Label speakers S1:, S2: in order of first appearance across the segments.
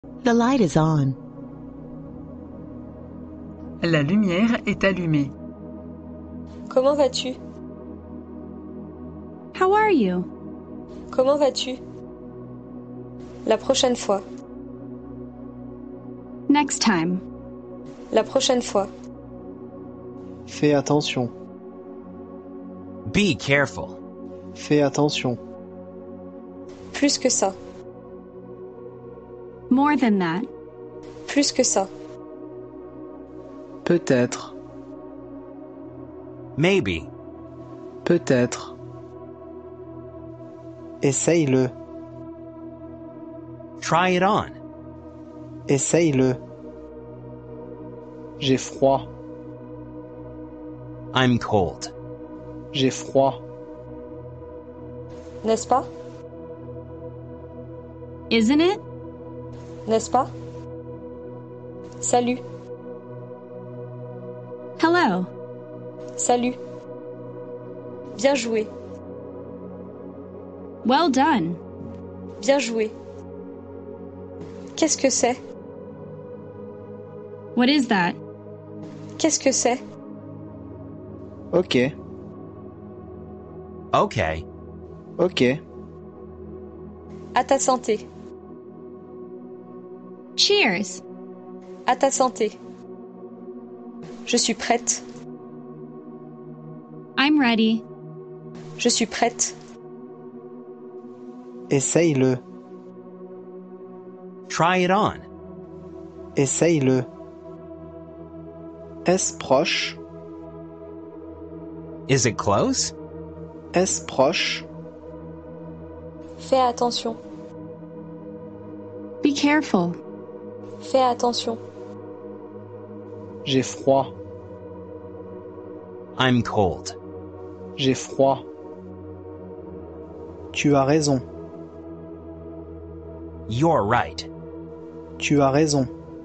S1: The light is on.
S2: La lumière est allumée.
S3: Comment vas-tu?
S4: How are you?
S3: Comment vas-tu? La prochaine fois.
S4: Next time.
S3: La prochaine fois.
S5: Fais attention.
S6: Be careful.
S5: Fais attention.
S3: Plus que ça.
S4: More than that.
S3: Plus que ça.
S5: Peut-être.
S6: Maybe.
S5: Peut-être. Essaye-le.
S6: Try it on.
S5: Essaye-le. J'ai froid.
S6: I'm cold.
S5: J'ai froid.
S3: N'est-ce pas?
S4: Isn't it?
S3: N'est-ce pas? Salut.
S4: Hello.
S3: Salut. Bien joué.
S4: Well done.
S3: Bien joué. Qu'est-ce que c'est?
S4: What is that?
S3: Qu'est-ce que c'est?
S5: Ok.
S6: Okay.
S5: Ok.
S3: À ta santé.
S4: Cheers.
S3: À ta santé. Je suis prête.
S4: I'm ready.
S3: Je suis prête.
S5: Essaye-le.
S6: Try it on.
S5: Essaye-le. Est-ce proche?
S6: Is it close?
S5: Est-ce proche?
S3: Fais attention.
S4: Be careful.
S3: Fais attention.
S5: J'ai froid.
S6: I'm cold.
S5: J'ai froid. Tu as raison.
S6: You're right.
S5: Tu as raison.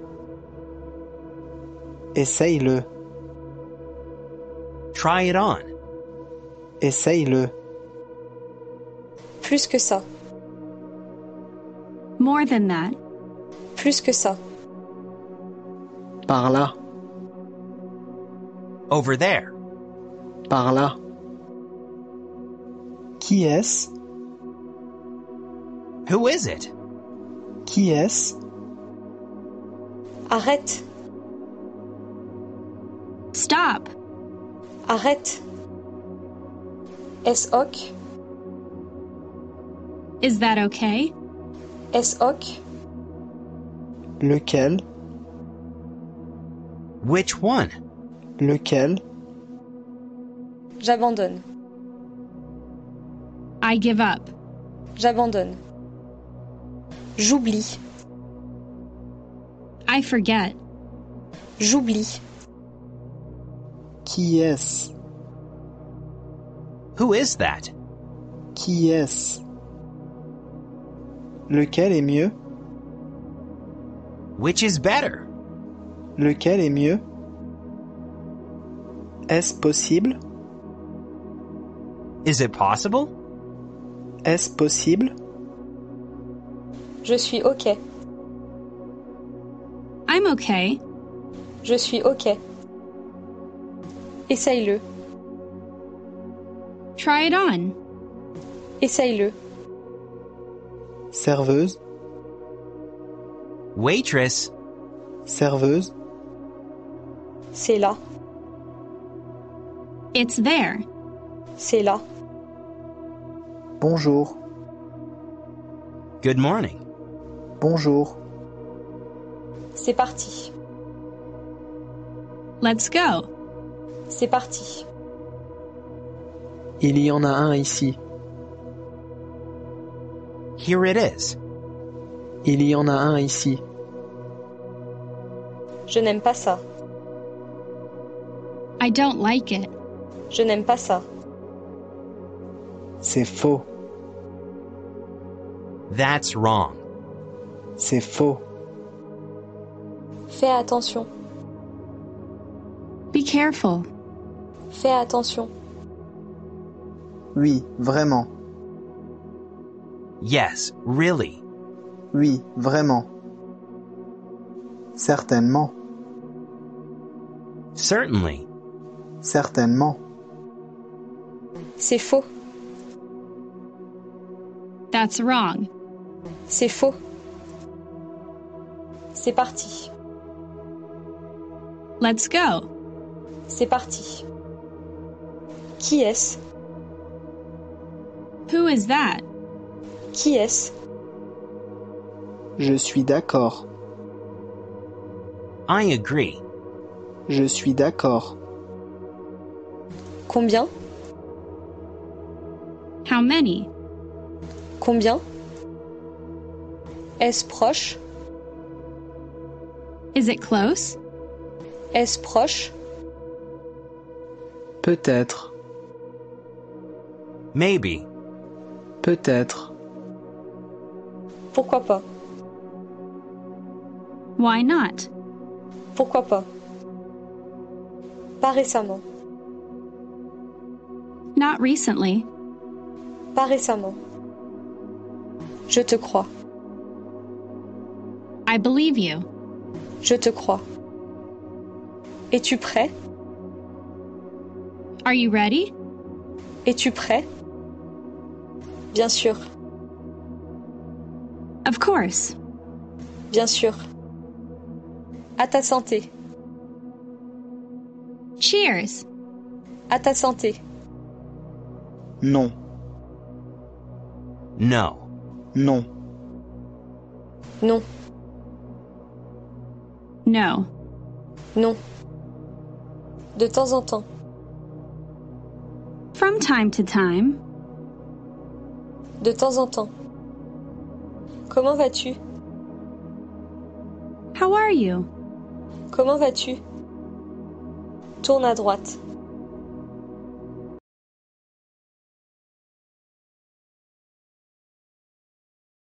S5: Essaye-le.
S6: Try it on.
S5: Essaye-le.
S3: Plus que ça.
S4: More than that.
S3: Plus que ça.
S5: Par là.
S6: Over there.
S5: Par là. Qui est-ce?
S6: Who is it?
S5: Qui est-ce?
S3: Arrête.
S4: Stop.
S3: Arrête. Est-ce ok?
S4: Is that okay?
S3: Est-ce ok?
S5: Lequel?
S6: Which one?
S5: Lequel?
S3: J'abandonne.
S4: I give up.
S3: J'abandonne. J'oublie.
S4: I forget.
S3: J'oublie.
S5: Qui est-ce?
S6: Who is that?
S5: Qui est-ce? Lequel est mieux?
S6: Which is better?
S5: Lequel est mieux? Est-ce possible?
S6: Is it possible?
S5: Est-ce possible?
S3: Je suis ok.
S4: I'm okay.
S3: Je suis ok. Essaye-le.
S4: Try it on.
S3: Essaye-le.
S5: Serveuse?
S6: Waitress.
S5: Serveuse?
S3: C'est là.
S4: It's there.
S3: C'est là.
S5: Bonjour.
S6: Good morning.
S5: Bonjour.
S3: C'est parti.
S4: Let's go.
S3: C'est parti.
S5: Il y en a un ici.
S6: Here it is.
S5: Il y en a un ici.
S3: Je n'aime pas ça.
S4: I don't like it.
S3: Je n'aime pas ça.
S5: C'est faux.
S6: That's wrong.
S5: C'est faux.
S3: Fais attention.
S4: Be careful.
S3: Fais attention.
S5: Oui, vraiment.
S6: Yes, really.
S5: Oui, vraiment. Certainement.
S6: Certainly.
S5: Certainement.
S3: C'est faux.
S4: That's wrong.
S3: C'est faux. C'est parti.
S4: Let's go.
S3: C'est parti. Qui est-ce?
S4: Who is that?
S3: Qui est-ce?
S5: Je suis d'accord.
S6: I agree.
S5: Je suis d'accord.
S3: Combien?
S4: How many?
S3: Combien? Est-ce proche?
S4: Is it close?
S3: Est-ce proche?
S5: Peut-être.
S6: Maybe.
S5: Peut-être.
S3: Pourquoi pas?
S4: Why not?
S3: Pourquoi pas? Pas récemment.
S4: Not recently.
S3: Pas récemment. Je te crois.
S4: I believe you.
S3: Je te crois. Es-tu prêt?
S4: Are you ready?
S3: Es-tu prêt? Bien sûr.
S4: Of course.
S3: Bien sûr. À ta santé.
S4: Cheers.
S3: À ta santé.
S5: Non.
S6: No.
S5: Non.
S3: Non.
S4: No.
S3: Non. De temps en temps.
S4: From time to time.
S3: De temps en temps. Comment vas-tu?
S4: How are you?
S3: Comment vas-tu? Tourne à droite.